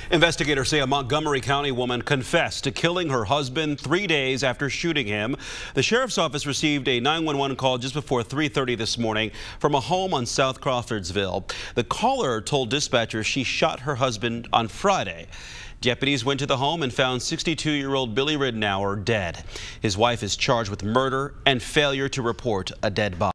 Investigators say a Montgomery County woman confessed to killing her husband 3 days after shooting him. The sheriff's office received a 911 call just before 3:30 this morning from a home on South Crawfordsville. The caller told dispatchers she shot her husband on Friday. Deputies went to the home and found 62-year-old Billy Ridenour dead. His wife is charged with murder and failure to report a dead body.